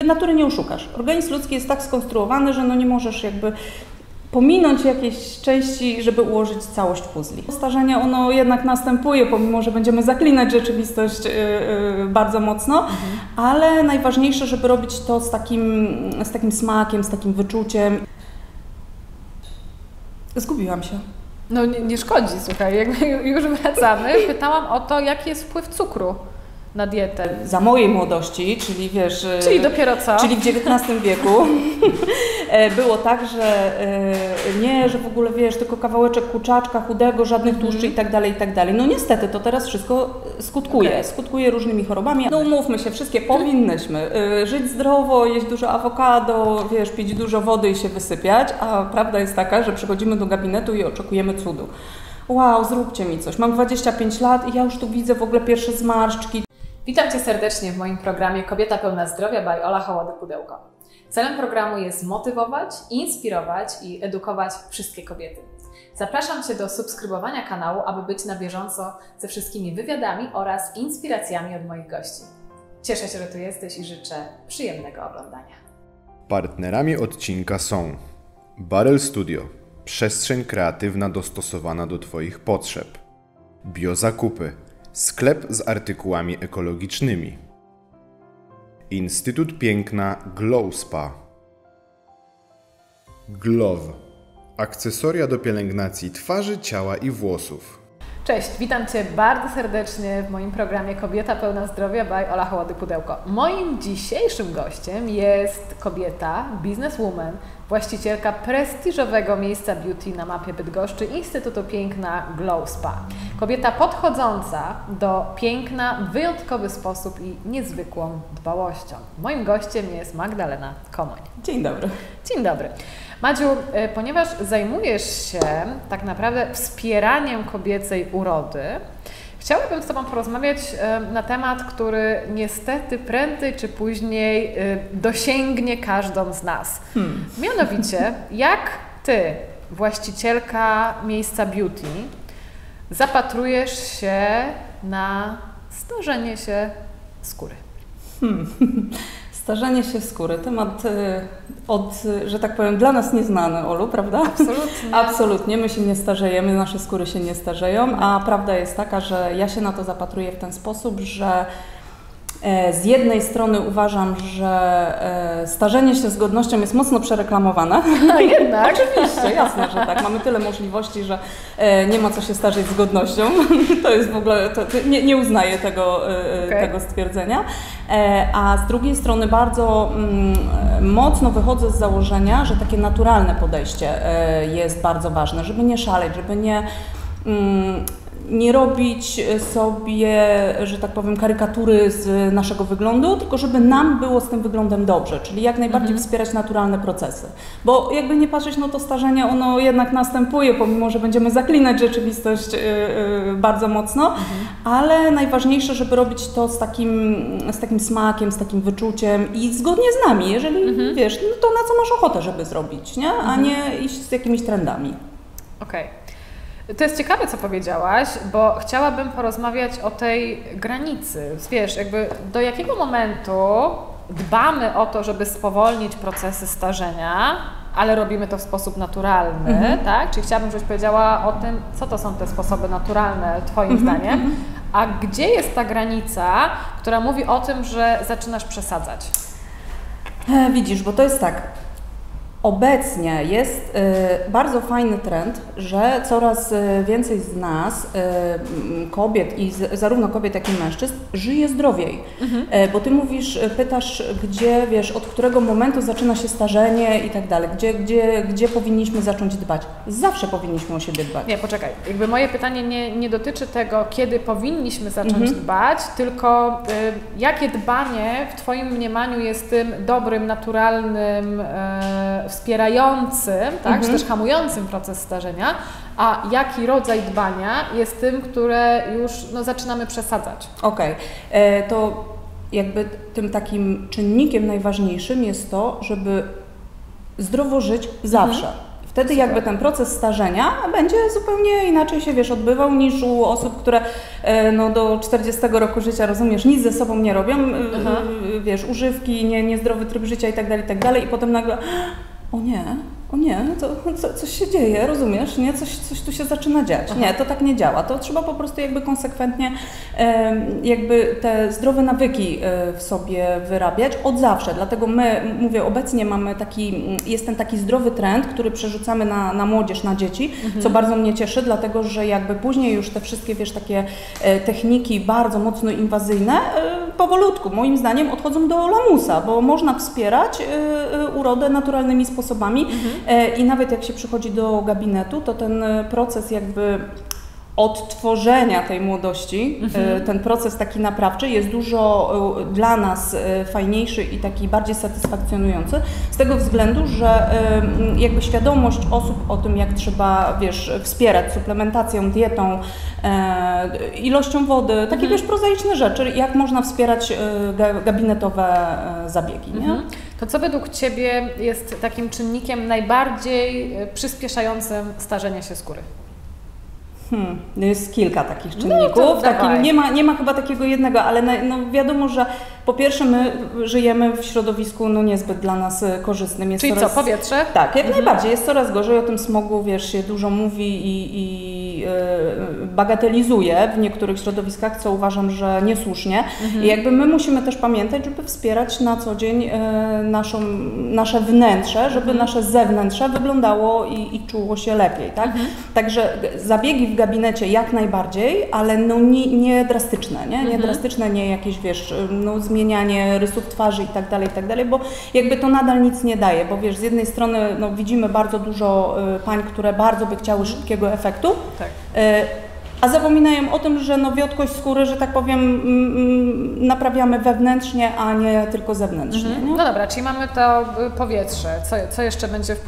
Natury nie oszukasz. Organizm ludzki jest tak skonstruowany, że no nie możesz jakby pominąć jakiejś części, żeby ułożyć całość puzli. Starzenie ono jednak następuje, pomimo że będziemy zaklinać rzeczywistość bardzo mocno, ale najważniejsze, żeby robić to z takim smakiem, z takim wyczuciem. Zgubiłam się. No nie szkodzi, słuchaj, jakby już wracamy. Pytałam o to, jaki jest wpływ cukru na dietę. Za mojej młodości, czyli wiesz... Czyli dopiero co? Czyli w XIX wieku było tak, że nie, że w ogóle wiesz, tylko kawałeczek kurczaczka chudego, żadnych tłuszczy i tak dalej. No niestety to teraz wszystko skutkuje różnymi chorobami. No umówmy się, wszystkie powinnyśmy żyć zdrowo, jeść dużo awokado, wiesz, pić dużo wody i się wysypiać, a prawda jest taka, że przychodzimy do gabinetu i oczekujemy cudu. Wow, zróbcie mi coś. Mam 25 lat i ja już tu widzę w ogóle pierwsze zmarszczki. Witam Cię serdecznie w moim programie Kobieta pełna zdrowia by Ola Hołody-Pudełko. Celem programu jest motywować, inspirować i edukować wszystkie kobiety. Zapraszam Cię do subskrybowania kanału, aby być na bieżąco ze wszystkimi wywiadami oraz inspiracjami od moich gości. Cieszę się, że tu jesteś i życzę przyjemnego oglądania. Partnerami odcinka są Barrel Studio, przestrzeń kreatywna dostosowana do Twoich potrzeb. Biozakupy, sklep z artykułami ekologicznymi. Instytut Piękna Glow Spa. Glow. Akcesoria do pielęgnacji twarzy, ciała i włosów. Cześć, witam Cię bardzo serdecznie w moim programie Kobieta pełna zdrowia by Ola Hołody-Pudełko. Moim dzisiejszym gościem jest kobieta, bizneswoman, właścicielka prestiżowego miejsca beauty na mapie Bydgoszczy, Instytutu Piękna Glow Spa. Kobieta podchodząca do piękna w wyjątkowy sposób i niezwykłą dbałością. Moim gościem jest Magdalena Komoń. Dzień dobry. Dzień dobry. Madziu, ponieważ zajmujesz się tak naprawdę wspieraniem kobiecej urody, chciałabym z Tobą porozmawiać na temat, który niestety prędzej czy później dosięgnie każdą z nas. Mianowicie, jak Ty, właścicielka miejsca beauty, zapatrujesz się na starzenie się skóry? Starzenie się skóry, temat że tak powiem, dla nas nieznany, Olu, prawda? Absolutnie. Absolutnie, my się nie starzejemy, nasze skóry się nie starzeją, a prawda jest taka, że ja się na to zapatruję w ten sposób, że z jednej strony uważam, że starzenie się z godnością jest mocno przereklamowane. A jednak? Oczywiście, jasne, że tak. Mamy tyle możliwości, że nie ma co się starzeć z godnością. To jest w ogóle, nie uznaję tego stwierdzenia. A z drugiej strony bardzo mocno wychodzę z założenia, że takie naturalne podejście jest bardzo ważne, żeby nie szaleć, żeby nie robić sobie, że tak powiem, karykatury z naszego wyglądu, tylko żeby nam było z tym wyglądem dobrze, czyli jak najbardziej wspierać naturalne procesy. Bo jakby nie patrzeć, no to starzenie ono jednak następuje, pomimo że będziemy zaklinać rzeczywistość bardzo mocno, ale najważniejsze, żeby robić to z takim smakiem, z takim wyczuciem i zgodnie z nami, jeżeli wiesz, no to na co masz ochotę, żeby zrobić, nie? A nie iść z jakimiś trendami. Okej. To jest ciekawe, co powiedziałaś, bo chciałabym porozmawiać o tej granicy. Wiesz, jakby do jakiego momentu dbamy o to, żeby spowolnić procesy starzenia, ale robimy to w sposób naturalny, tak? Czyli chciałabym, żebyś powiedziała o tym, co to są te sposoby naturalne, Twoim zdaniem, a gdzie jest ta granica, która mówi o tym, że zaczynasz przesadzać? Widzisz, bo to jest tak. Obecnie jest bardzo fajny trend, że coraz więcej z nas, kobiet i zarówno kobiet, jak i mężczyzn, żyje zdrowiej. Bo Ty pytasz, gdzie, wiesz, od którego momentu zaczyna się starzenie i tak dalej, gdzie powinniśmy zacząć dbać. Zawsze powinniśmy o siebie dbać. Nie, poczekaj. Jakby moje pytanie nie dotyczy tego, kiedy powinniśmy zacząć dbać, tylko jakie dbanie w Twoim mniemaniu jest tym dobrym, naturalnym, wspierającym, tak, czy też hamującym proces starzenia, a jaki rodzaj dbania jest tym, które już zaczynamy przesadzać? Okej. To jakby tym takim czynnikiem najważniejszym jest to, żeby zdrowo żyć zawsze. Wtedy jakby ten proces starzenia będzie zupełnie inaczej się, wiesz, odbywał niż u osób, które do 40 roku życia, rozumiesz, nic ze sobą nie robią, wiesz, używki, niezdrowy tryb życia i tak dalej, i potem nagle o nie, coś się dzieje, rozumiesz, nie? Coś tu się zaczyna dziać. Nie, to tak nie działa. To trzeba po prostu jakby konsekwentnie jakby te zdrowe nawyki w sobie wyrabiać od zawsze. Dlatego mówię, obecnie jest ten taki zdrowy trend, który przerzucamy na młodzież, na dzieci, co bardzo mnie cieszy, dlatego że jakby później już te wszystkie, wiesz, takie techniki bardzo mocno inwazyjne powolutku, moim zdaniem, odchodzą do lamusa, bo można wspierać urodę naturalnymi sposobami. I nawet jak się przychodzi do gabinetu, to ten proces jakby odtworzenia tej młodości, ten proces taki naprawczy jest dużo dla nas fajniejszy i taki bardziej satysfakcjonujący z tego względu, że jakby świadomość osób o tym, jak trzeba, wiesz, wspierać suplementacją, dietą, ilością wody, takie, wiesz, prozaiczne rzeczy, jak można wspierać gabinetowe zabiegi, nie? To co według Ciebie jest takim czynnikiem najbardziej przyspieszającym starzenie się skóry? Jest kilka takich czynników. Nie ma chyba takiego jednego, ale wiadomo, że po pierwsze my żyjemy w środowisku niezbyt dla nas korzystnym. Jest czyli powietrze? Tak, jak najbardziej. Jest coraz gorzej, o tym smogu, wiesz, się dużo mówi i bagatelizuje w niektórych środowiskach, co uważam, że niesłusznie. I jakby my musimy też pamiętać, żeby wspierać na co dzień nasze wnętrze, żeby nasze zewnętrze wyglądało i czuło się lepiej, tak? Także zabiegi w gabinecie jak najbardziej, ale nie drastyczne, nie drastyczne, nie jakieś, wiesz, zmienianie rysów twarzy i tak dalej, bo jakby to nadal nic nie daje, bo wiesz, z jednej strony widzimy bardzo dużo pań, które bardzo by chciały szybkiego efektu, tak. A zapominają o tym, że wiotkość skóry, że tak powiem, naprawiamy wewnętrznie, a nie tylko zewnętrznie. Nie? No dobra, czyli mamy to powietrze. Co jeszcze będzie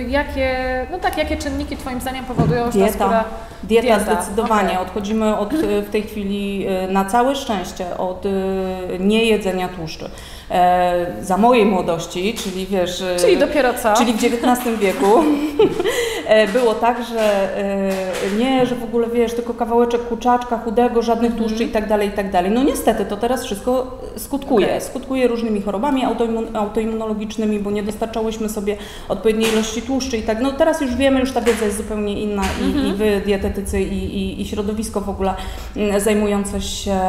jakie czynniki Twoim zdaniem powodują, że ta skóra... Dieta zdecydowanie. Okay. Odchodzimy w tej chwili na całe szczęście od niejedzenia tłuszczy. Za mojej młodości, czyli wiesz... Czyli dopiero co? Czyli w XIX wieku było tak, że nie, że w ogóle wiesz, tylko kawałeczek kurczaczka, chudego, żadnych tłuszczy i tak dalej. No niestety to teraz wszystko skutkuje. Okay. Skutkuje różnymi chorobami autoimmunologicznymi, bo nie dostarczałyśmy sobie odpowiedniej ilości tłuszczy i tak. No teraz już wiemy, już ta wiedza jest zupełnie inna i wy, dietetycy i środowisko w ogóle zajmujące się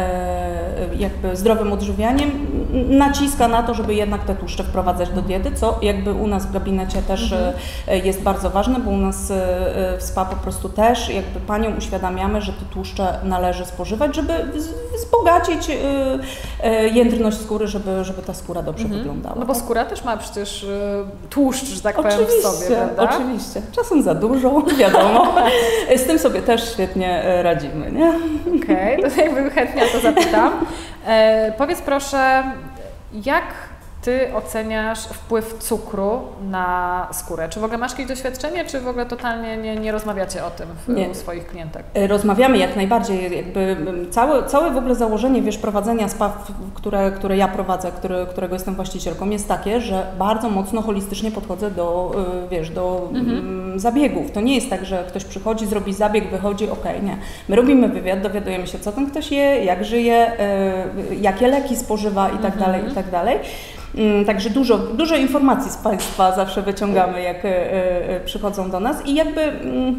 jakby zdrowym odżywianiem naciska na to, żeby jednak te tłuszcze wprowadzać do diety, co jakby u nas w gabinecie też jest bardzo ważne, bo u nas w SPA po prostu też jakby paniom uświadamiamy, że te tłuszcze należy spożywać, żeby wzbogacić jędrność skóry, żeby ta skóra dobrze wyglądała. No bo skóra też ma przecież tłuszcz, że tak powiem, w sobie, prawda? Oczywiście. Czasem za dużo, wiadomo. Z tym sobie też świetnie radzimy, nie? Okej, to jakby chętnie o to zapytam. Powiedz proszę, jak Ty oceniasz wpływ cukru na skórę? Czy w ogóle masz jakieś doświadczenie, czy w ogóle totalnie nie rozmawiacie o tym u swoich klientek? Rozmawiamy jak najbardziej. Jakby całe w ogóle założenie, wiesz, prowadzenia SPA, które ja prowadzę, którego jestem właścicielką, jest takie, że bardzo mocno holistycznie podchodzę do zabiegów. To nie jest tak, że ktoś przychodzi, zrobi zabieg, wychodzi, nie. My robimy wywiad, dowiadujemy się, co ten ktoś je, jak żyje, jakie leki spożywa i tak dalej. Także dużo informacji z Państwa zawsze wyciągamy, jak przychodzą do nas i jakby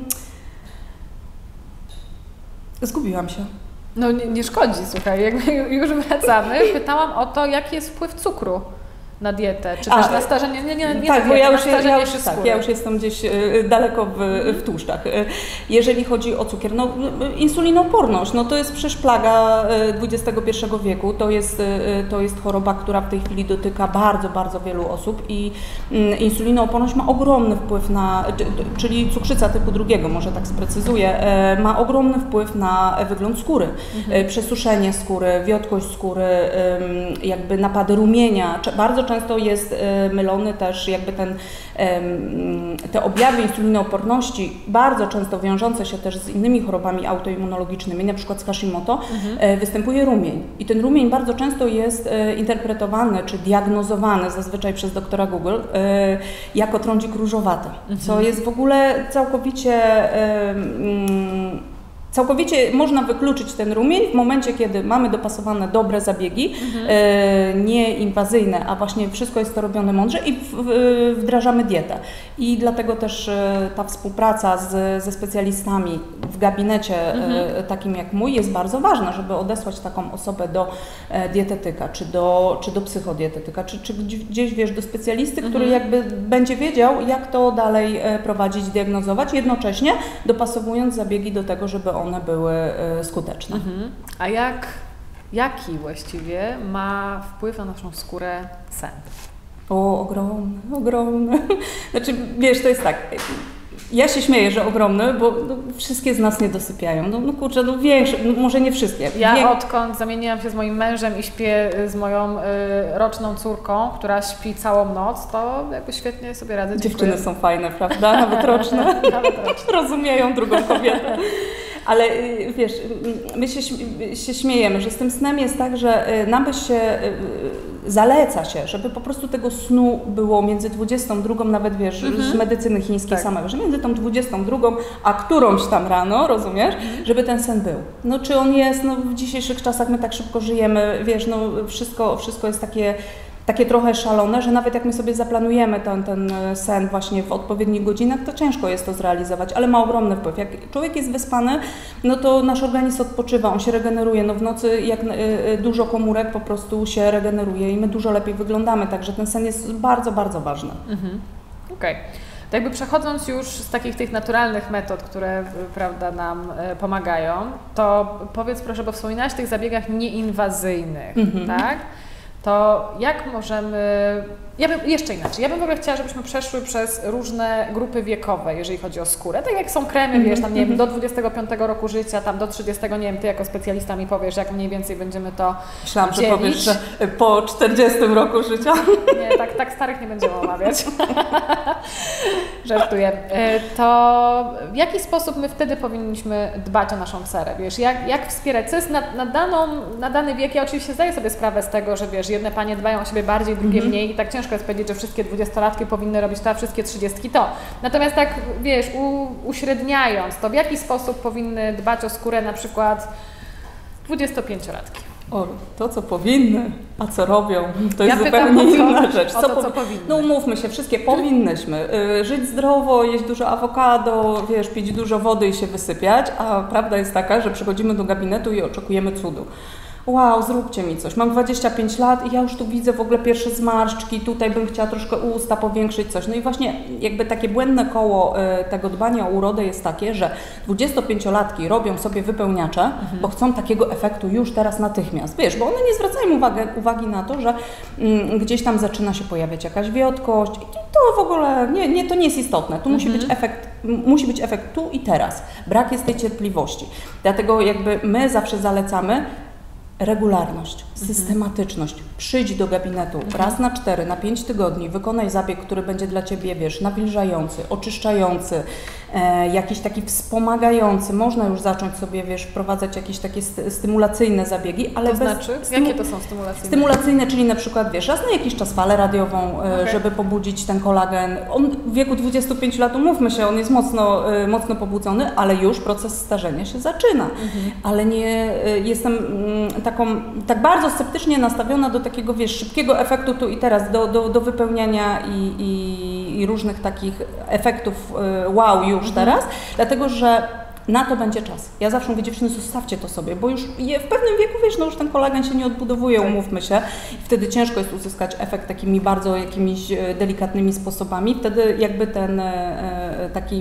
zgubiłam się. No nie szkodzi, słuchaj, jakby już wracamy. Pytałam o to, jaki jest wpływ cukru na dietę, czy też na starzenie, tak, bo ja już jestem gdzieś daleko w tłuszczach. Jeżeli chodzi o cukier, insulinooporność, to jest przecież plaga XXI wieku, to jest choroba, która w tej chwili dotyka bardzo, bardzo wielu osób i insulinooporność ma ogromny wpływ czyli cukrzyca typu 2, może tak sprecyzuję, ma ogromny wpływ na wygląd skóry, przesuszenie skóry, wiotkość skóry, jakby napady rumienia, bardzo często jest mylony też jakby te objawy insulinooporności, bardzo często wiążące się też z innymi chorobami autoimmunologicznymi, na przykład z Hashimoto, występuje rumień. I ten rumień bardzo często jest interpretowany czy diagnozowany zazwyczaj przez doktora Google jako trądzik różowaty, co jest w ogóle całkowicie Całkowicie można wykluczyć ten rumień w momencie, kiedy mamy dopasowane dobre zabiegi, nieinwazyjne, a właśnie wszystko jest to robione mądrze i wdrażamy dietę. I dlatego też ta współpraca ze specjalistami w gabinecie takim jak mój jest bardzo ważna, żeby odesłać taką osobę do dietetyka, czy do psychodietetyka, czy gdzieś, wiesz, do specjalisty, który jakby będzie wiedział, jak to dalej prowadzić, diagnozować, jednocześnie dopasowując zabiegi do tego, żeby one były skuteczne. A jaki właściwie ma wpływ na naszą skórę sen? O, ogromny. Znaczy, wiesz, to jest tak, ja się śmieję, że ogromny, bo wszystkie z nas nie dosypiają. Kurczę, większe, może nie wszystkie. Ja odkąd zamieniłam się z moim mężem i śpię z moją roczną córką, która śpi całą noc, to jakby świetnie sobie radzę. Dziewczyny są fajne, prawda? Nawet roczne. Rozumieją drugą kobietę. Ale wiesz, my się śmiejemy, że z tym snem jest tak, że nam zaleca się, żeby po prostu tego snu było między 22, nawet wiesz, z medycyny chińskiej samej, że między tą 22 a którąś tam rano, rozumiesz, żeby ten sen był. No czy on jest, w dzisiejszych czasach my tak szybko żyjemy, wiesz, wszystko jest takie trochę szalone, że nawet jak my sobie zaplanujemy ten sen właśnie w odpowiednich godzinach, to ciężko jest to zrealizować, ale ma ogromny wpływ. Jak człowiek jest wyspany, no to nasz organizm odpoczywa, on się regeneruje. W nocy jak dużo komórek po prostu się regeneruje i my dużo lepiej wyglądamy, także ten sen jest bardzo, bardzo ważny. Okej. To jakby przechodząc już z takich tych naturalnych metod, które, prawda, nam pomagają, to powiedz proszę, bo wspominałaś o tych zabiegach nieinwazyjnych, tak? To jak możemy, jeszcze inaczej, ja bym w ogóle chciała, żebyśmy przeszły przez różne grupy wiekowe, jeżeli chodzi o skórę, tak jak są kremy, wiesz, tam nie wiem, do 25 roku życia, tam do 30, nie wiem, ty jako specjalista mi powiesz, jak mniej więcej będziemy to Myślałam, dzielić. że powiesz, że po 40 roku życia. Nie, tak starych nie będziemy omawiać. Żartuję. To w jaki sposób my wtedy powinniśmy dbać o naszą cerę, wiesz, jak wspierać, co jest na dany wiek, ja oczywiście zdaję sobie sprawę z tego, że wiesz, jedne panie dbają o siebie bardziej, drugie mniej i tak ciężko jest powiedzieć, że wszystkie 20-latki powinny robić to, a wszystkie 30 to. Natomiast tak, wiesz, uśredniając to, w jaki sposób powinny dbać o skórę na przykład 25-latki? To co powinny, a co robią, to jest zupełnie inna rzecz. Co powinny? No umówmy się, wszystkie powinnyśmy żyć zdrowo, jeść dużo awokado, wiesz, pić dużo wody i się wysypiać, a prawda jest taka, że przychodzimy do gabinetu i oczekujemy cudu. Wow, zróbcie mi coś. Mam 25 lat i ja już tu widzę w ogóle pierwsze zmarszczki, tutaj bym chciała troszkę usta powiększyć coś. No i właśnie jakby takie błędne koło tego dbania o urodę jest takie, że 25-latki robią sobie wypełniacze, bo chcą takiego efektu już teraz natychmiast. Wiesz, bo one nie zwracają uwagi na to, że gdzieś tam zaczyna się pojawiać jakaś wiotkość i to w ogóle to nie jest istotne. Tu musi być efekt tu i teraz. Brak jest tej cierpliwości. Dlatego jakby my zawsze zalecamy regularność, systematyczność. Przyjdź do gabinetu raz na 4, na 5 tygodni, wykonaj zabieg, który będzie dla Ciebie, wiesz, nawilżający, oczyszczający, jakiś taki wspomagający. Można już zacząć sobie, wiesz, wprowadzać jakieś takie stymulacyjne zabiegi, ale to znaczy? Jakie to są stymulacyjne? Stymulacyjne, czyli na przykład, wiesz, raz na jakiś czas falę radiową, żeby pobudzić ten kolagen. On w wieku 25 lat, umówmy się, on jest mocno pobudzony, ale już proces starzenia się zaczyna. Ale nie jestem tak bardzo sceptycznie nastawiona do takiego, wiesz, szybkiego efektu tu i teraz, do wypełniania i różnych takich efektów wow już teraz, dlatego że na to będzie czas. Ja zawsze mówię, dziewczyny, zostawcie to sobie, bo już w pewnym wieku, wiesz, już ten kolagen się nie odbudowuje, umówmy się. I wtedy ciężko jest uzyskać efekt takimi bardzo jakimiś delikatnymi sposobami. Wtedy jakby ten taki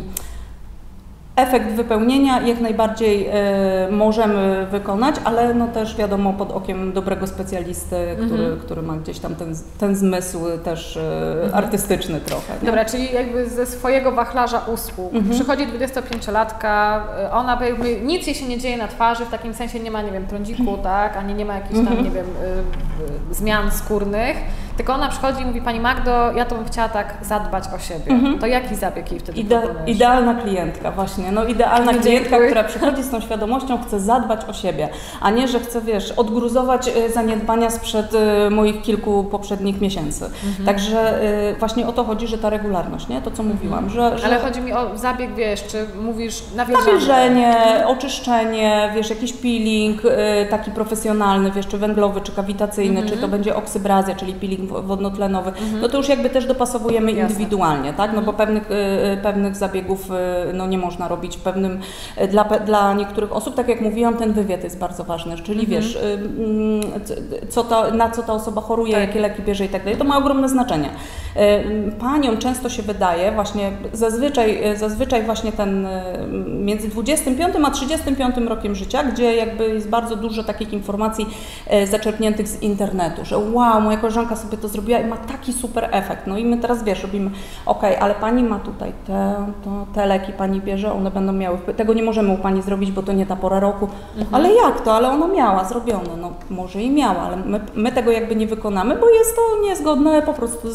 efekt wypełnienia jak najbardziej możemy wykonać, ale no też wiadomo pod okiem dobrego specjalisty, który ma gdzieś tam ten zmysł też artystyczny trochę. Nie? Dobra, czyli jakby ze swojego wachlarza usług przychodzi 25-latka, ona jakby nic jej się nie dzieje na twarzy, w takim sensie nie ma, nie wiem, trądziku, tak, ani nie ma jakichś tam, nie wiem, zmian skórnych, tylko ona przychodzi i mówi, Pani Magdo, ja to bym chciała tak zadbać o siebie. To jaki zabieg jej wtedy proponujesz? Idealna klientka właśnie, idealna klientka, która przychodzi z tą świadomością, chce zadbać o siebie, a nie, że chce, odgruzować zaniedbania sprzed moich kilku poprzednich miesięcy. Także właśnie o to chodzi, że ta regularność, nie? To co mówiłam, że... Ale chodzi mi o zabieg, czy mówisz nawilżanie? Nawilżenie, oczyszczenie, jakiś peeling taki profesjonalny, czy węglowy, czy kawitacyjny, czy to będzie oksybrazja, czyli peeling wodnotlenowy, no to już jakby też dopasowujemy indywidualnie, tak? No bo pewnych zabiegów nie można robić dla niektórych osób, tak jak mówiłam, ten wywiad jest bardzo ważny, czyli na co ta osoba choruje, jakie leki bierze i tak dalej, to ma ogromne znaczenie. Paniom często się wydaje, właśnie zazwyczaj właśnie ten między 25 a 35 rokiem życia, gdzie jakby jest bardzo dużo takich informacji zaczerpniętych z internetu, że wow, moja koleżanka sobie to zrobiła i ma taki super efekt. No i my teraz robimy, ale pani ma tutaj te leki pani bierze, one będą miały, tego nie możemy u pani zrobić, bo to nie ta pora roku. Ale jak to? Ale ona miała zrobione. No może i miała, ale my tego jakby nie wykonamy, bo jest to niezgodne po prostu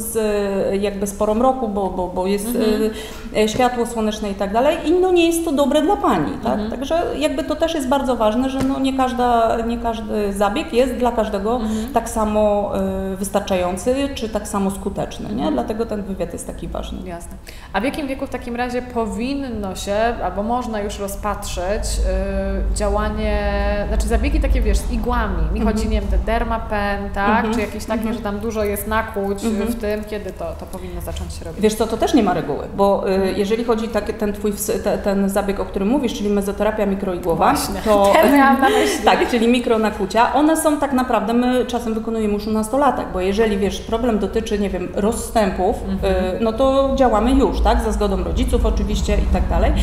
z porą roku, bo jest światło słoneczne i tak dalej i nie jest to dobre dla pani, tak? Także jakby to też jest bardzo ważne, że nie każdy zabieg jest dla każdego tak samo wystarczający, czy tak samo skuteczny, nie? Dlatego ten wywiad jest taki ważny. Jasne. A w jakim wieku w takim razie powinno się, albo można już rozpatrzeć działanie, znaczy zabiegi takie, z igłami. Mi chodzi, nie wiem, te Dermapen, tak? Czy jakieś takie, że tam dużo jest nakłuć w tym, kiedy to powinno zacząć się robić? Wiesz co, to też nie ma reguły, bo jeżeli chodzi ten zabieg, o którym mówisz, czyli mezoterapia mikroigłowa, to miałam na myśli. Tak, czyli mikronakłucia, one są tak naprawdę, my czasem wykonujemy już u nastolatek, bo jeżeli problem dotyczy, nie wiem, rozstępów, no to działamy już, tak, za zgodą rodziców oczywiście i tak dalej,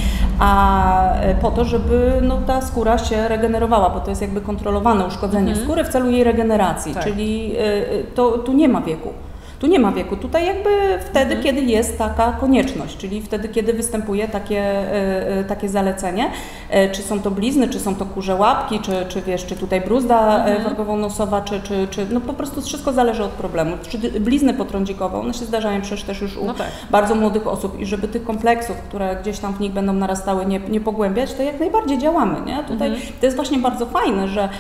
a po to, żeby ta skóra się regenerowała, bo to jest jakby kontrolowane uszkodzenie skóry w celu jej regeneracji, czyli tu nie ma wieku. Tu nie ma wieku, tutaj jakby wtedy, kiedy jest taka konieczność, czyli wtedy, kiedy występuje takie zalecenie, czy są to blizny, czy są to kurze łapki, czy tutaj bruzda wargowo-nosowa, czy po prostu wszystko zależy od problemu. Czy blizny potrądzikowe, one się zdarzają przecież też już u bardzo młodych osób i żeby tych kompleksów, które gdzieś tam w nich będą narastały, nie pogłębiać, to jak najbardziej działamy, nie? Tutaj to jest właśnie bardzo fajne, że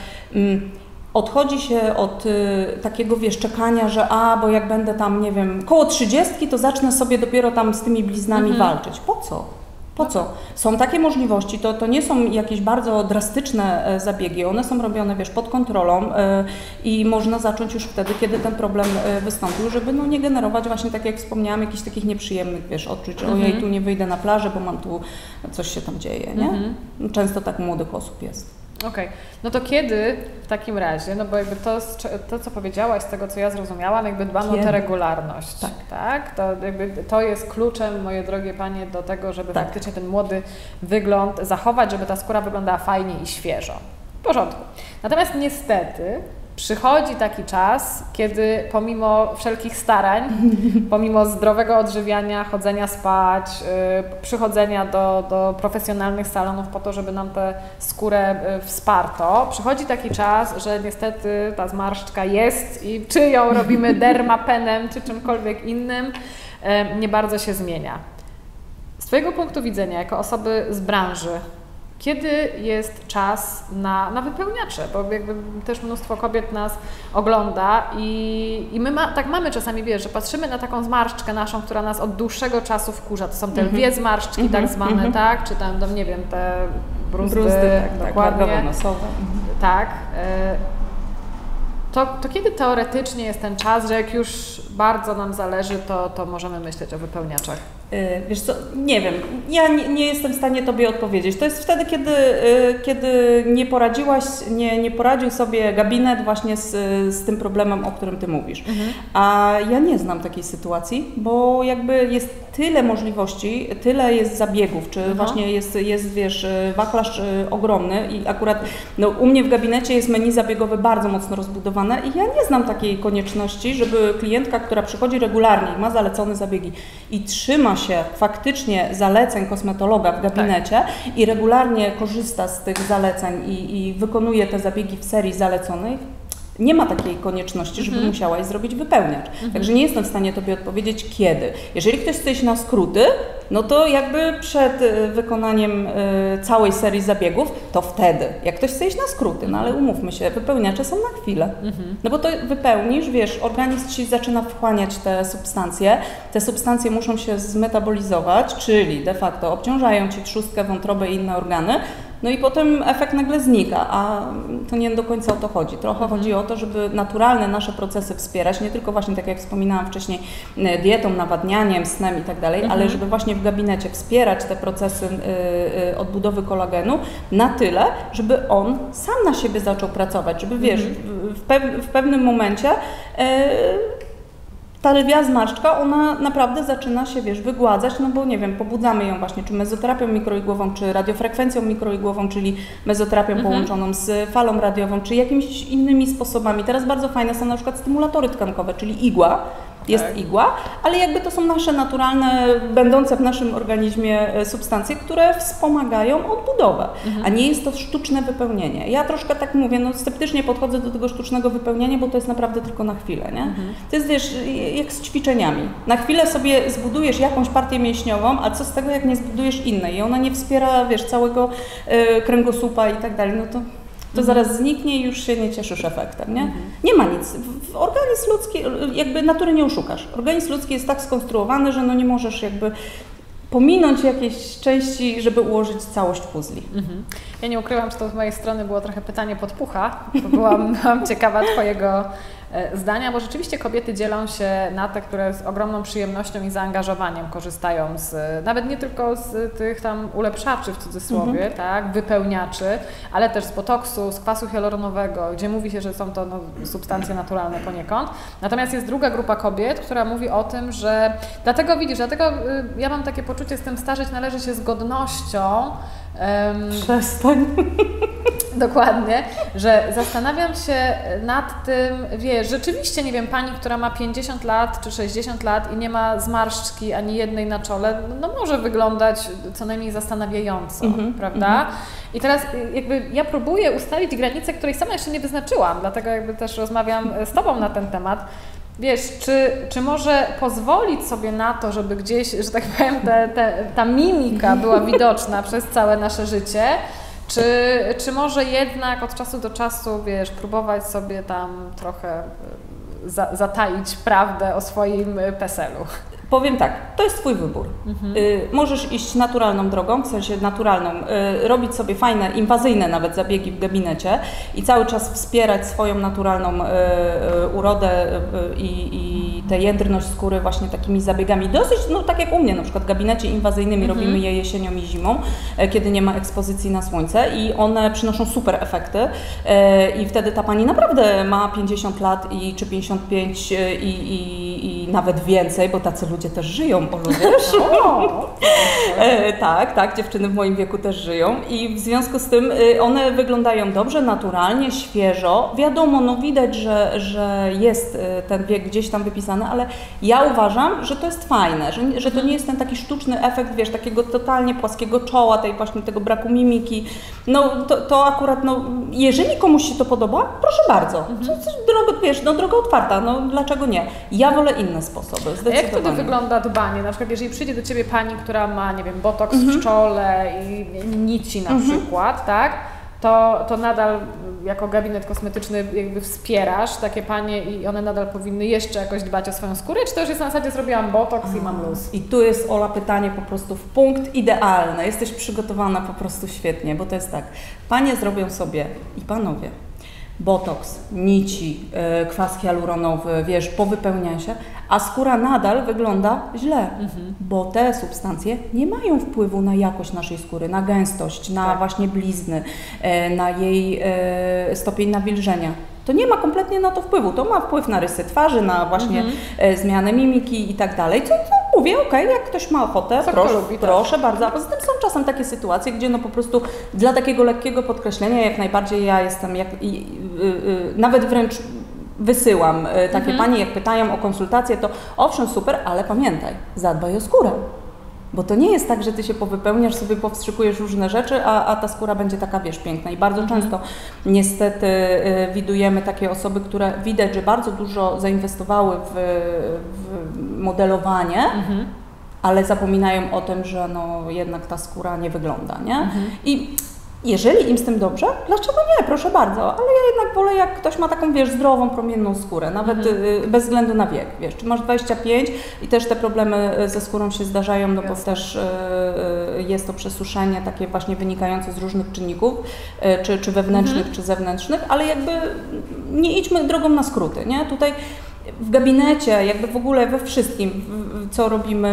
odchodzi się od takiego czekania, że bo jak będę tam, nie wiem, koło 30, to zacznę sobie dopiero tam z tymi bliznami walczyć. Po co? Po co? Są takie możliwości, to nie są jakieś bardzo drastyczne zabiegi, one są robione, pod kontrolą i można zacząć już wtedy, kiedy ten problem wystąpił, żeby nie generować właśnie, tak jak wspomniałam, jakichś takich nieprzyjemnych, odczuć, że ojej, tu nie wyjdę na plażę, bo mam tu, coś się tam dzieje, nie? Często tak u młodych osób jest. Okej. No to kiedy w takim razie, bo jakby to, co powiedziałaś, z tego, co ja zrozumiałam, jakby dbamy o tę regularność, tak? To jest kluczem, moje drogie panie, do tego, żeby faktycznie ten młody wygląd zachować, żeby ta skóra wyglądała fajnie i świeżo. W porządku. Natomiast niestety przychodzi taki czas, kiedy pomimo wszelkich starań, pomimo zdrowego odżywiania, chodzenia spać, przychodzenia do profesjonalnych salonów po to, żeby nam tę skórę wsparto, przychodzi taki czas, że niestety ta zmarszczka jest i czy ją robimy dermapenem, czy czymkolwiek innym, nie bardzo się zmienia. Z Twojego punktu widzenia, jako osoby z branży, kiedy jest czas na wypełniacze, bo jakby też mnóstwo kobiet nas ogląda i my mamy czasami, że patrzymy na taką zmarszczkę naszą, która nas od dłuższego czasu wkurza. To są te lwie zmarszczki tak zwane, tak? Czy tam, nie wiem, te bruzdy dokładnie. Wargowo-nosowe. Tak. To kiedy teoretycznie jest ten czas, że jak już bardzo nam zależy, to możemy myśleć o wypełniaczach? Wiesz co, nie wiem, ja nie jestem w stanie Tobie odpowiedzieć. To jest wtedy, kiedy nie poradził sobie gabinet właśnie z tym problemem, o którym Ty mówisz. A ja nie znam takiej sytuacji, bo jakby jest tyle możliwości, tyle jest zabiegów, czy właśnie jest wiesz, wachlarz ogromny i akurat u mnie w gabinecie jest menu zabiegowe bardzo mocno rozbudowane i ja nie znam takiej konieczności, żeby klientka, która przychodzi regularnie i ma zalecone zabiegi i trzyma się faktycznie zaleceń kosmetologa w gabinecie i regularnie korzysta z tych zaleceń i wykonuje te zabiegi w serii zaleconych, nie ma takiej konieczności, żeby musiałaś zrobić wypełniacz. Także nie jestem w stanie Tobie odpowiedzieć kiedy. Jeżeli ktoś chce iść na skróty, no to jakby przed wykonaniem całej serii zabiegów, to wtedy. Jak ktoś chce iść na skróty, no ale umówmy się, wypełniacze są na chwilę. No bo to wypełnisz, wiesz, organizm Ci zaczyna wchłaniać te substancje muszą się zmetabolizować, czyli de facto obciążają Ci trzustkę, wątrobę i inne organy, no i potem efekt nagle znika, a to nie do końca o to chodzi. Trochę chodzi o to, żeby naturalne nasze procesy wspierać, nie tylko właśnie tak jak wspominałam wcześniej, dietą, nawadnianiem, snem i tak dalej, ale żeby właśnie w gabinecie wspierać te procesy odbudowy kolagenu na tyle, żeby on sam na siebie zaczął pracować, żeby wiesz, w pewnym momencie ta lwia zmarszczka, ona naprawdę zaczyna się, wiesz, wygładzać, no bo nie wiem, pobudzamy ją właśnie czy mezoterapią mikroigłową, czy radiofrekwencją mikroigłową, czyli mezoterapią połączoną z falą radiową, czy jakimiś innymi sposobami. Teraz bardzo fajne są na przykład stymulatory tkankowe, czyli igła. Jest igła, ale jakby to są nasze naturalne, będące w naszym organizmie substancje, które wspomagają odbudowę, a nie jest to sztuczne wypełnienie. Ja troszkę tak mówię, no sceptycznie podchodzę do tego sztucznego wypełnienia, bo to jest naprawdę tylko na chwilę, nie? To jest, wiesz, jak z ćwiczeniami. Na chwilę sobie zbudujesz jakąś partię mięśniową, a co z tego, jak nie zbudujesz innej i ona nie wspiera, wiesz, całego kręgosłupa i tak dalej, no to zaraz zniknie i już się nie cieszysz efektem, nie? Nie ma nic. Organizm ludzki, jakby natury nie oszukasz. Organizm ludzki jest tak skonstruowany, że no nie możesz jakby pominąć jakiejś części, żeby ułożyć całość puzli. Ja nie ukrywam, że to z mojej strony było trochę pytanie podpucha, bo byłam ciekawa Twojego zdania, bo rzeczywiście kobiety dzielą się na te, które z ogromną przyjemnością i zaangażowaniem korzystają nawet nie tylko z tych tam ulepszaczy w cudzysłowie, tak, wypełniaczy, ale też z botoksu, z kwasu hialuronowego, gdzie mówi się, że są to substancje naturalne poniekąd. Natomiast jest druga grupa kobiet, która mówi o tym, że dlatego ja mam takie poczucie, z tym starzeć należy się z godnością. Przestań. Dokładnie, że zastanawiam się nad tym, wiesz, rzeczywiście, nie wiem, pani, która ma 50 lat czy 60 lat i nie ma zmarszczki ani jednej na czole, no może wyglądać co najmniej zastanawiająco, prawda? I teraz jakby ja próbuję ustalić granicę, której sama jeszcze nie wyznaczyłam, dlatego jakby też rozmawiam z Tobą na ten temat. Wiesz, czy może pozwolić sobie na to, żeby gdzieś, że tak powiem, ta mimika była widoczna przez całe nasze życie, czy może jednak od czasu do czasu, wiesz, próbować sobie tam trochę zataić prawdę o swoim PESEL-u? Powiem tak, to jest Twój wybór. Możesz iść naturalną drogą, w sensie naturalną, robić sobie fajne, inwazyjne nawet zabiegi w gabinecie i cały czas wspierać swoją naturalną urodę i tę jędrność skóry właśnie takimi zabiegami. Dosyć, no tak jak u mnie, na przykład w gabinecie inwazyjnymi robimy je jesienią i zimą, kiedy nie ma ekspozycji na słońce i one przynoszą super efekty i wtedy ta pani naprawdę ma 50 lat czy 55 i nawet więcej, bo tacy ludzie też żyją, Olu, wiesz? Tak, dziewczyny w moim wieku też żyją i w związku z tym one wyglądają dobrze, naturalnie, świeżo. Wiadomo, no widać, że jest ten wiek gdzieś tam wypisany, ale ja uważam, że to jest fajne, że to nie jest ten taki sztuczny efekt, wiesz, takiego totalnie płaskiego czoła, właśnie tego braku mimiki. No to akurat, no jeżeli komuś się to podoba, proszę bardzo. Droga otwarta, no dlaczego nie? Ja wolę inne sposoby, zdecydowanie. A jak wtedy wygląda dbanie? Na przykład jeżeli przyjdzie do Ciebie pani, która ma, nie wiem, botoks w czole i nici na przykład, tak? To nadal jako gabinet kosmetyczny jakby wspierasz takie panie i one nadal powinny jeszcze jakoś dbać o swoją skórę, czy to już jest na zasadzie zrobiłam botoks i mam luz? I tu jest, Ola, pytanie po prostu w punkt idealny. Jesteś przygotowana po prostu świetnie, bo to jest tak, panie zrobią sobie i panowie botoks, nici, kwas hialuronowy, wiesz, powypełnia się, a skóra nadal wygląda źle, bo te substancje nie mają wpływu na jakość naszej skóry, na gęstość, na właśnie blizny, na jej stopień nawilżenia. To nie ma kompletnie na to wpływu. To ma wpływ na rysy twarzy, na właśnie zmianę mimiki i tak dalej. Co mówię, okej, jak ktoś ma ochotę, proszę bardzo. A poza tym są czasem takie sytuacje, gdzie no po prostu dla takiego lekkiego podkreślenia jak najbardziej ja jestem, nawet wręcz wysyłam takie panie, jak pytają o konsultację, to owszem, super, ale pamiętaj, zadbaj o skórę. Bo to nie jest tak, że ty się powypełniasz, sobie powstrzykujesz różne rzeczy, a ta skóra będzie taka, wiesz, piękna. I bardzo często niestety widujemy takie osoby, które widać, że bardzo dużo zainwestowały w modelowanie, ale zapominają o tym, że no jednak ta skóra nie wygląda, nie? I jeżeli im z tym dobrze, dlaczego nie? Proszę bardzo, ale ja jednak wolę, jak ktoś ma taką, wiesz, zdrową, promienną skórę, nawet bez względu na wiek, wiesz, czy masz 25 i też te problemy ze skórą się zdarzają, no bo też jest to przesuszenie takie właśnie wynikające z różnych czynników, czy wewnętrznych, czy zewnętrznych, ale jakby nie idźmy drogą na skróty, nie? Tutaj w gabinecie, jakby w ogóle we wszystkim, co robimy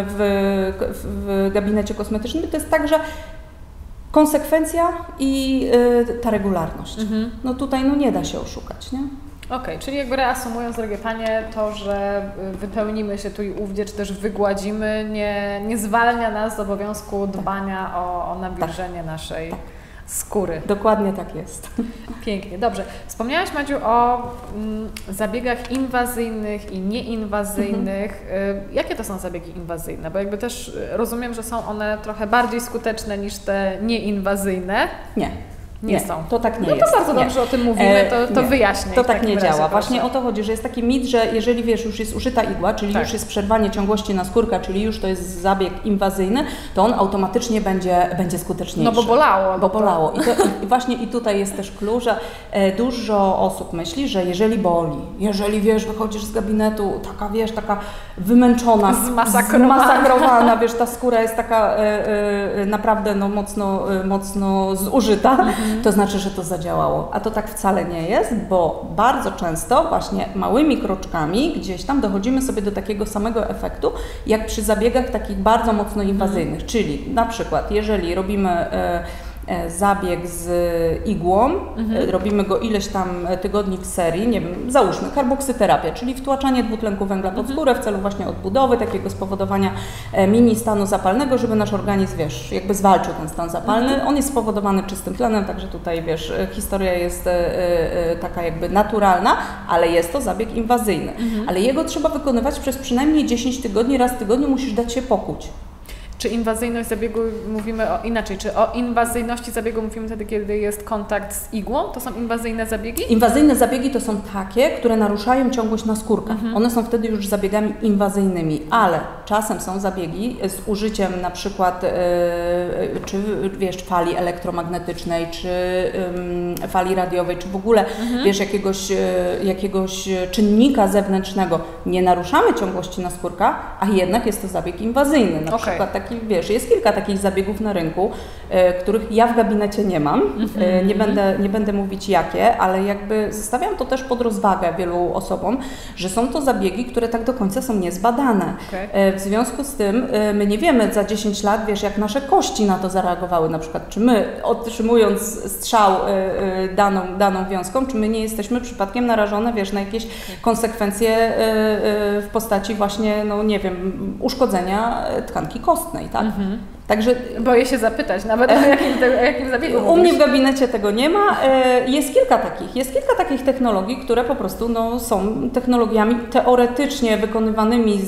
w gabinecie kosmetycznym, to jest tak, że konsekwencja i ta regularność. No tutaj no nie da się oszukać, nie? Okej, czyli jakby reasumując, drogie Panie, to, że wypełnimy się tu i ówdzie, czy też wygładzimy, nie zwalnia nas z obowiązku dbania o nawilżenie naszej skóry. Dokładnie tak jest. Pięknie, dobrze. Wspomniałaś, Madziu, o zabiegach inwazyjnych i nieinwazyjnych. Jakie to są zabiegi inwazyjne? Bo jakby też rozumiem, że są one trochę bardziej skuteczne niż te nieinwazyjne. Nie są. To tak nie jest. No to bardzo dobrze o tym mówimy, to wyjaśnię. To tak nie działa. Właśnie o to chodzi, że jest taki mit, że jeżeli wiesz, już jest uszyta igła, czyli już jest przerwanie ciągłości naskórka, czyli już to jest zabieg inwazyjny, to on automatycznie będzie skuteczniejszy. No bo bolało. Bo bolało. I właśnie i tutaj jest też clue, że dużo osób myśli, że jeżeli boli, jeżeli wiesz, wychodzisz z gabinetu, taka wiesz, taka wymęczona, zmasakrowana, wiesz, ta skóra jest taka naprawdę no, mocno zużyta, to znaczy, że to zadziałało. A to tak wcale nie jest, bo bardzo często właśnie małymi kroczkami gdzieś tam dochodzimy sobie do takiego samego efektu, jak przy zabiegach takich bardzo mocno inwazyjnych. Czyli na przykład, jeżeli robimy zabieg z igłą, robimy go ileś tam tygodni w serii, nie wiem, załóżmy karboksyterapia, czyli wtłaczanie dwutlenku węgla pod skórę w celu właśnie odbudowy, takiego spowodowania mini stanu zapalnego, żeby nasz organizm, wiesz, jakby zwalczył ten stan zapalny. On jest spowodowany czystym tlenem, także tutaj, wiesz, historia jest taka jakby naturalna, ale jest to zabieg inwazyjny. Ale jego trzeba wykonywać przez przynajmniej 10 tygodni, raz w tygodniu musisz dać się pokuć. Czy inwazyjność zabiegu mówimy inaczej? Czy o inwazyjności zabiegu mówimy wtedy, kiedy jest kontakt z igłą? To są inwazyjne zabiegi? Inwazyjne zabiegi to są takie, które naruszają ciągłość naskórka. One są wtedy już zabiegami inwazyjnymi, ale czasem są zabiegi z użyciem na przykład czy wiesz, fali elektromagnetycznej, czy fali radiowej, czy w ogóle wiesz, jakiegoś czynnika zewnętrznego. Nie naruszamy ciągłości naskórka, a jednak jest to zabieg inwazyjny. Na przykład taki, wiesz, jest kilka takich zabiegów na rynku, których ja w gabinecie nie mam. Nie będę mówić jakie, ale jakby zostawiam to też pod rozwagę wielu osobom, że są to zabiegi, które tak do końca są niezbadane. W związku z tym my nie wiemy za 10 lat, wiesz, jak nasze kości na to zareagowały, na przykład, czy my otrzymując strzał daną wiązką, czy my nie jesteśmy przypadkiem narażone, wiesz, na jakieś konsekwencje w postaci właśnie, no nie wiem, uszkodzenia tkanki kostnej, tak? Także boję się zapytać nawet o jakim zabiegu u mnie w gabinecie tego nie ma. Jest kilka takich technologii, które po prostu no, są technologiami teoretycznie wykonywanymi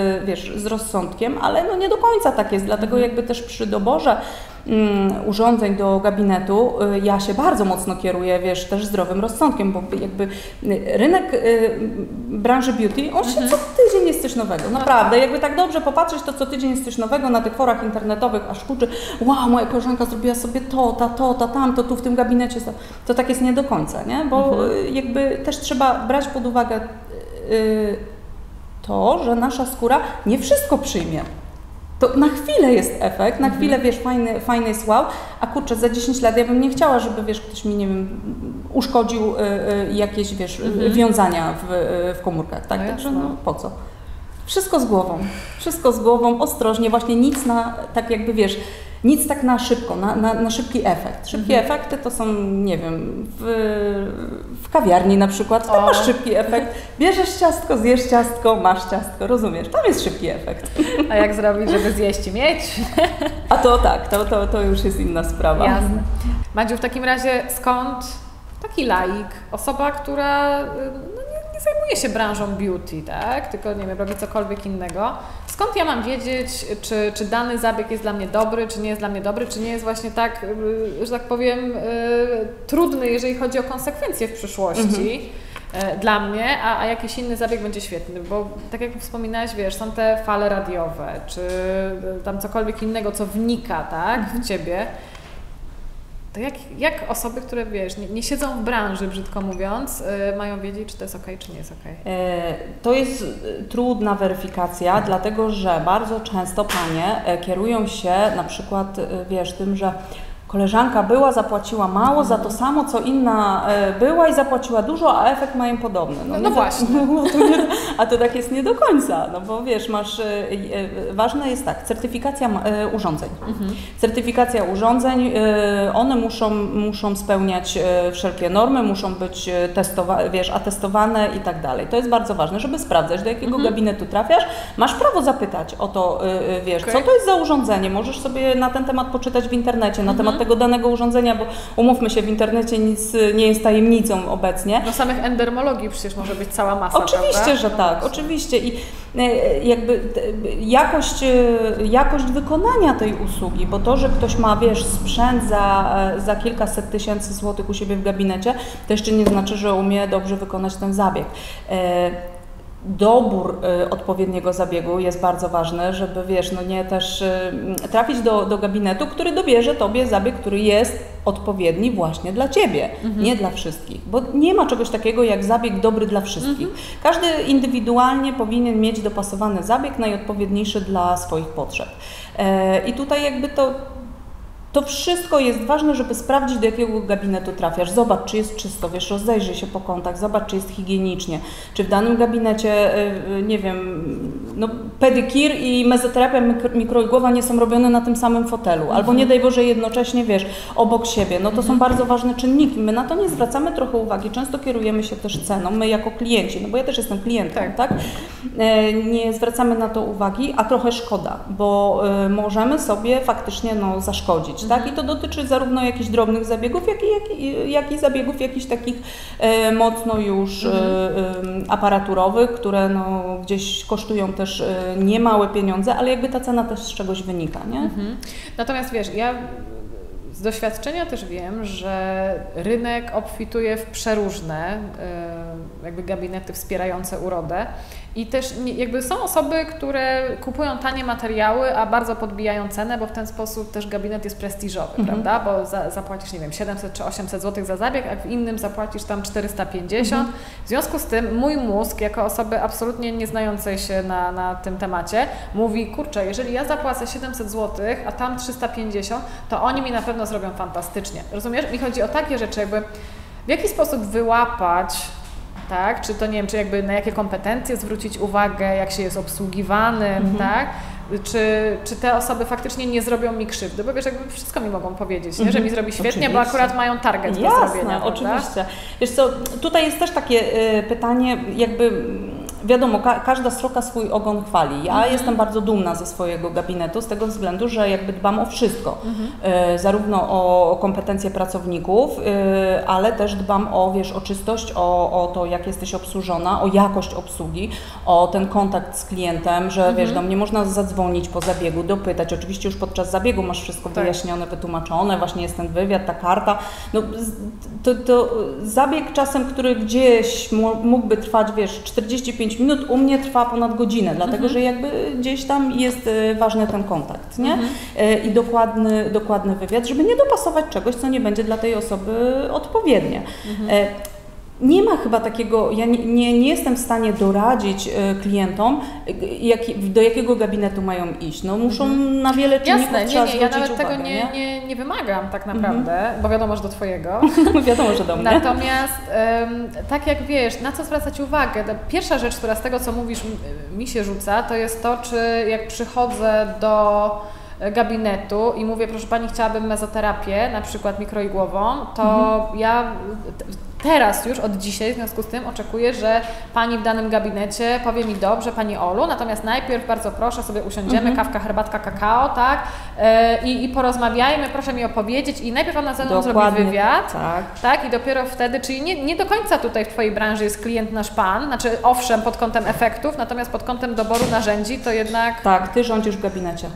z rozsądkiem, ale no, nie do końca tak jest, dlatego jakby też przy doborze urządzeń do gabinetu ja się bardzo mocno kieruję, wiesz, też zdrowym rozsądkiem, bo jakby rynek branży beauty, on się co tydzień jest coś nowego, naprawdę, jakby tak dobrze popatrzeć, to co tydzień jest coś nowego na tych forach internetowych, aż kurczę, wow, moja koleżanka zrobiła sobie tamto, tu w tym gabinecie, to tak jest nie do końca, nie, bo jakby też trzeba brać pod uwagę to, że nasza skóra nie wszystko przyjmie. To na chwilę jest efekt, na chwilę, wiesz, fajny jest wow, a kurczę, za 10 lat ja bym nie chciała, żeby, wiesz, ktoś mi, nie wiem, uszkodził jakieś, wiesz, wiązania w komórkach, tak? Także no, po co? Wszystko z głową, ostrożnie, właśnie nic na, tak jakby, wiesz, nic tak na szybko, na szybki efekt. Szybkie efekty to są, nie wiem, w kawiarni na przykład, tam masz szybki efekt. Bierzesz ciastko, zjesz ciastko, masz ciastko, rozumiesz? Tam jest szybki efekt. A jak zrobić, żeby zjeść i mieć? A to tak, to już jest inna sprawa. Jasne. Madziu, w takim razie skąd taki laik, osoba, która no nie zajmuje się branżą beauty, tak? Tylko, nie wiem, robi cokolwiek innego. Skąd ja mam wiedzieć, czy dany zabieg jest dla mnie dobry, czy nie jest dla mnie dobry, czy nie jest właśnie tak, że tak powiem, trudny, jeżeli chodzi o konsekwencje w przyszłości dla mnie, a jakiś inny zabieg będzie świetny, bo tak jak wspominałaś, wiesz, są te fale radiowe, czy tam cokolwiek innego, co wnika, tak, w Ciebie. To jak osoby, które, wiesz, nie siedzą w branży, brzydko mówiąc, mają wiedzieć, czy to jest okej, czy nie jest okej? To jest trudna weryfikacja, dlatego że bardzo często panie kierują się na przykład, wiesz, tym, że koleżanka była, zapłaciła mało za to samo, co inna była i zapłaciła dużo, a efekt mają podobny. No właśnie. A to tak jest nie do końca, no bo wiesz, ważne jest tak, certyfikacja urządzeń. Certyfikacja urządzeń, one muszą spełniać wszelkie normy, muszą być atestowane i tak dalej. To jest bardzo ważne, żeby sprawdzać, do jakiego gabinetu trafiasz. Masz prawo zapytać o to, wiesz, co to jest za urządzenie. Możesz sobie na ten temat poczytać w internecie, na temat tego danego urządzenia, bo umówmy się, w internecie nic nie jest tajemnicą obecnie. No samych endermologii przecież może być cała masa, oczywiście, prawda? że tak, oczywiście i jakby jakość wykonania tej usługi, bo to, że ktoś ma, wiesz, sprzęt za kilkaset tysięcy złotych u siebie w gabinecie, to jeszcze nie znaczy, że umie dobrze wykonać ten zabieg. Dobór odpowiedniego zabiegu jest bardzo ważny, żeby, wiesz, no nie też trafić do gabinetu, który dobierze Tobie zabieg, który jest odpowiedni właśnie dla Ciebie, nie dla wszystkich, bo nie ma czegoś takiego jak zabieg dobry dla wszystkich. Każdy indywidualnie powinien mieć dopasowany zabieg, najodpowiedniejszy dla swoich potrzeb. I tutaj jakby to wszystko jest ważne, żeby sprawdzić, do jakiego gabinetu trafiasz. Zobacz, czy jest czysto, wiesz, rozejrzyj się po kątach, zobacz, czy jest higienicznie, czy w danym gabinecie, nie wiem, no, pedikir i mezoterapia mikroigłowa nie są robione na tym samym fotelu, albo nie daj Boże jednocześnie, wiesz, obok siebie. No to są bardzo ważne czynniki. My na to nie zwracamy trochę uwagi, często kierujemy się też ceną, my jako klienci, no bo ja też jestem klientem, tak? Nie zwracamy na to uwagi, a trochę szkoda, bo możemy sobie faktycznie zaszkodzić. Tak? I to dotyczy zarówno jakichś drobnych zabiegów, jak i zabiegów jakichś takich mocno już aparaturowych, które gdzieś kosztują też niemałe pieniądze, ale jakby ta cena też z czegoś wynika, nie? Natomiast wiesz, ja z doświadczenia też wiem, że rynek obfituje w przeróżne jakby gabinety wspierające urodę i też jakby są osoby, które kupują tanie materiały, a bardzo podbijają cenę, bo w ten sposób też gabinet jest prestiżowy, prawda? Bo zapłacisz, nie wiem, 700 czy 800 zł za zabieg, a w innym zapłacisz tam 450. W związku z tym mój mózg, jako osoby absolutnie nie znającej się na tym temacie, mówi, kurczę, jeżeli ja zapłacę 700 zł, a tam 350, to oni mi na pewno zrobią fantastycznie. Rozumiesz? Mi chodzi o takie rzeczy, jakby w jaki sposób wyłapać, tak? Czy to, nie wiem, czy jakby na jakie kompetencje zwrócić uwagę, jak się jest obsługiwanym, tak? Czy te osoby faktycznie nie zrobią mi krzywdy, bo wiesz, jakby wszystko mi mogą powiedzieć, nie? Że mi zrobi świetnie, oczywiście. Bo akurat mają target do zrobienia. Oczywiście. Wiesz co, tutaj jest też takie pytanie, jakby wiadomo, każda sroka swój ogon chwali. Ja jestem bardzo dumna ze swojego gabinetu z tego względu, że jakby dbam o wszystko. Zarówno o kompetencje pracowników, ale też dbam o czystość, o to, jak jesteś obsłużona, o jakość obsługi, o ten kontakt z klientem, że wiesz, do mnie można zadzwonić po zabiegu, dopytać. Oczywiście już podczas zabiegu masz wszystko wyjaśnione, wytłumaczone, właśnie jest ten wywiad, ta karta. No, to zabieg czasem, który gdzieś mógłby trwać, wiesz, 45 minut, u mnie trwa ponad godzinę, dlatego że jakby gdzieś tam jest ważny ten kontakt, nie? I dokładny wywiad, żeby nie dopasować czegoś, co nie będzie dla tej osoby odpowiednie. Nie ma chyba takiego, ja nie jestem w stanie doradzić klientom, do jakiego gabinetu mają iść. No muszą na wiele czynników trzeba zwrócić ja nawet uwagę, tego nie wymagam tak naprawdę, bo wiadomo, że do Twojego. Wiadomo, że do mnie. Natomiast tak jak wiesz, na co zwracać uwagę? Pierwsza rzecz, która z tego, co mówisz, mi się rzuca, to jest to, czy jak przychodzę do gabinetu i mówię, proszę Pani, chciałabym mezoterapię, na przykład mikroigłową, to ja teraz już od dzisiaj w związku z tym oczekuję, że Pani w danym gabinecie powie mi dobrze, Pani Olu, natomiast najpierw bardzo proszę sobie usiądziemy, kawka, herbatka, kakao, tak? I porozmawiajmy, proszę mi opowiedzieć i najpierw ona ze mną zrobi wywiad, tak? I dopiero wtedy, czyli nie do końca tutaj w Twojej branży jest klient nasz Pan, znaczy owszem pod kątem efektów, natomiast pod kątem doboru narzędzi to jednak... Tak, Ty rządzisz w gabinecie.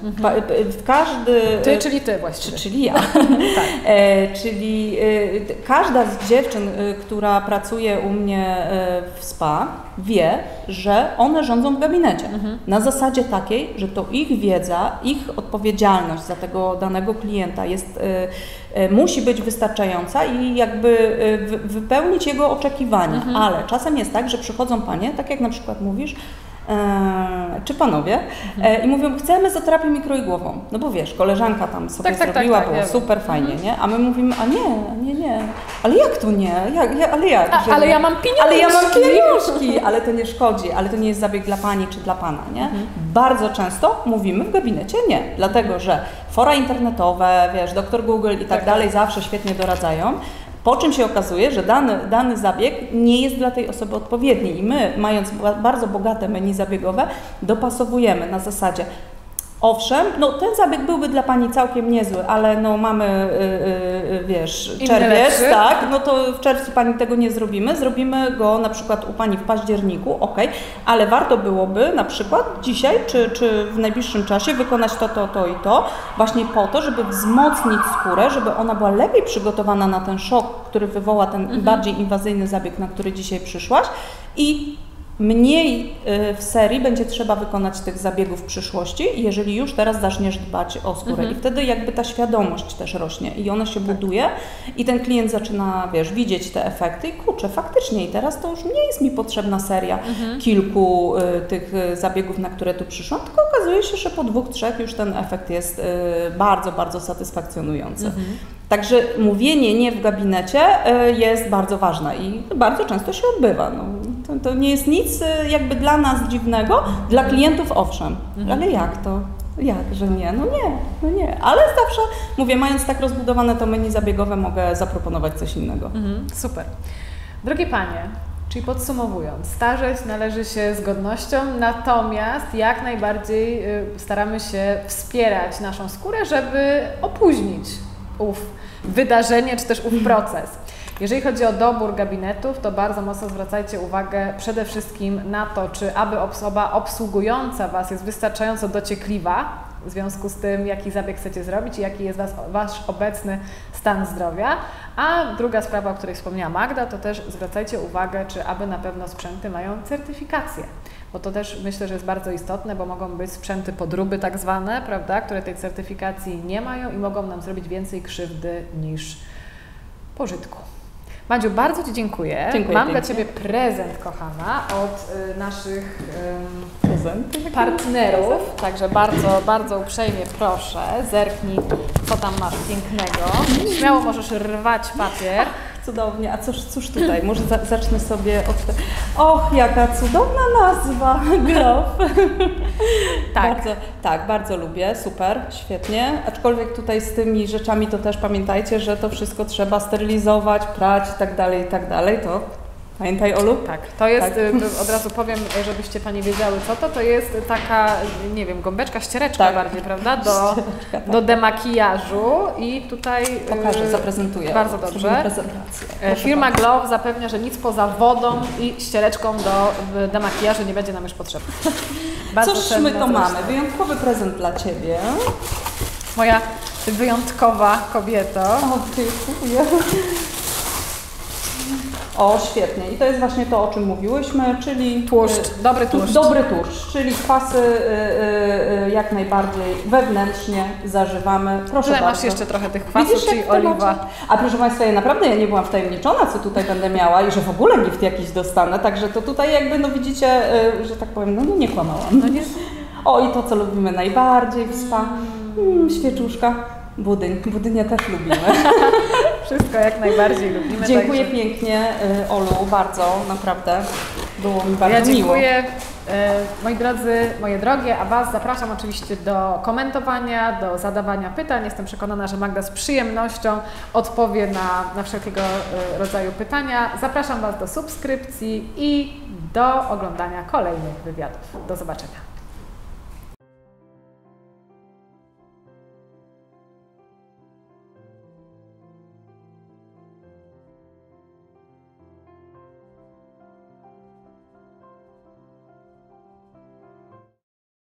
Ty, czyli Ty właściwie. Czyli ja. Tak. Czyli każda z dziewczyn, która pracuje u mnie w spa, wie, że one rządzą w gabinecie. Na zasadzie takiej, że to ich wiedza, ich odpowiedzialność za tego danego klienta musi być wystarczająca i jakby wypełnić jego oczekiwania. Ale czasem jest tak, że przychodzą panie, tak jak na przykład mówisz, czy panowie i mówią, chcemy za terapię mikroigłową. No bo wiesz, koleżanka tam sobie zrobiła, było super fajnie, nie? A my mówimy, a nie. Ale jak to nie? Ale jak? Ale ja mam pieniążki. Ale ja mam pieniążki. Ale to nie szkodzi, ale to nie jest zabieg dla pani czy dla pana, nie? Bardzo często mówimy w gabinecie nie, dlatego że fora internetowe, wiesz, doktor Google i tak dalej zawsze świetnie doradzają. Po czym się okazuje, że dany zabieg nie jest dla tej osoby odpowiedni i my, mając bardzo bogate menu zabiegowe, dopasowujemy na zasadzie owszem, no ten zabieg byłby dla Pani całkiem niezły, ale no mamy, wiesz, czerwiec, tak, no to w czerwcu Pani tego nie zrobimy go na przykład u Pani w październiku, ale warto byłoby na przykład dzisiaj czy w najbliższym czasie wykonać to i to, właśnie po to, żeby wzmocnić skórę, żeby ona była lepiej przygotowana na ten szok, który wywoła ten bardziej inwazyjny zabieg, na który dzisiaj przyszłaś i mniej w serii będzie trzeba wykonać tych zabiegów w przyszłości, jeżeli już teraz zaczniesz dbać o skórę. I wtedy jakby ta świadomość też rośnie i ona się buduje i ten klient zaczyna, wiesz, widzieć te efekty i kurczę, faktycznie i teraz to już nie jest mi potrzebna seria kilku tych zabiegów, na które tu przyszłam, tylko okazuje się, że po 2-3 już ten efekt jest bardzo, bardzo satysfakcjonujący. Także mówienie nie w gabinecie jest bardzo ważne i bardzo często się odbywa. No, to nie jest nic jakby dla nas dziwnego, dla klientów owszem, ale jak to? Jak, że nie? No nie. Ale zawsze, mówię, mając tak rozbudowane to menu zabiegowe, mogę zaproponować coś innego. Super. Drogie Panie, czyli podsumowując, starzeć należy się z godnością, natomiast jak najbardziej staramy się wspierać naszą skórę, żeby opóźnić wydarzenie, czy też proces. Jeżeli chodzi o dobór gabinetów, to bardzo mocno zwracajcie uwagę przede wszystkim na to, czy aby osoba obsługująca Was jest wystarczająco dociekliwa w związku z tym, jaki zabieg chcecie zrobić i jaki jest Wasz obecny stan zdrowia. A druga sprawa, o której wspomniała Magda, to też zwracajcie uwagę, czy aby na pewno sprzęty mają certyfikację. Bo to też myślę, że jest bardzo istotne, bo mogą być sprzęty podróby tak zwane, prawda, które tej certyfikacji nie mają i mogą nam zrobić więcej krzywdy niż pożytku. Madziu, bardzo Ci dziękuję. Mam dla Ciebie prezent, kochana, od naszych partnerów. Także bardzo, bardzo uprzejmie proszę, zerknij, co tam masz pięknego. Śmiało możesz rwać papier. Cudownie. A cóż tutaj? Może zacznę sobie od... Och, jaka cudowna nazwa! Glow. Bardzo lubię. Super, świetnie. Aczkolwiek tutaj z tymi rzeczami to też pamiętajcie, że to wszystko trzeba sterylizować, prać i tak dalej. To pamiętaj, Olu? Tak, to jest, od razu powiem, żebyście Panie wiedziały, co to jest taka, nie wiem, gąbeczka, ściereczka bardziej, prawda, do demakijażu i tutaj... Pokażę, zaprezentuję. Bardzo dobrze. Firma Glow zapewnia, że nic poza wodą i ściereczką do demakijażu nie będzie nam już potrzebne. Cóż my to mamy? Wyjątkowy prezent dla Ciebie. Moja wyjątkowa kobieto. O, dziękuję. O, świetnie. I to jest właśnie to, o czym mówiłyśmy, czyli... Tłuszcz, dobry tłuszcz. Dobry tłuszcz, czyli kwasy jak najbardziej wewnętrznie zażywamy. Proszę tutaj bardzo. Masz jeszcze trochę tych kwasów, czyli oliwa. A proszę Państwa, ja naprawdę nie byłam wtajemniczona, co tutaj będę miała i że w ogóle gift jakiś dostanę, także to tutaj jakby, no widzicie, że tak powiem, nie kłamałam. No nie. O, i to, co lubimy najbardziej w spa, świeczuszka. Budynie też lubimy. Wszystko jak najbardziej lubimy. Dziękuję pięknie, Olu, bardzo, naprawdę było mi bardzo miło. Ja dziękuję Moi drodzy, moje drogie, a Was zapraszam oczywiście do komentowania, do zadawania pytań. Jestem przekonana, że Magda z przyjemnością odpowie na wszelkiego rodzaju pytania. Zapraszam Was do subskrypcji i do oglądania kolejnych wywiadów. Do zobaczenia.